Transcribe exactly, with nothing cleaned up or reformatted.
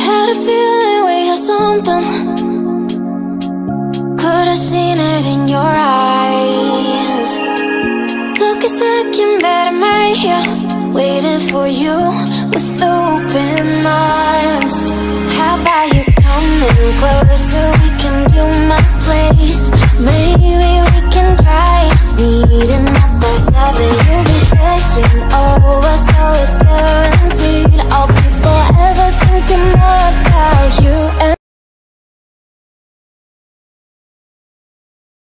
had a feeling we had something. Could have seen it in your eyes. Took a second, but I'm right here, waiting for you with open arms. How about you coming closer?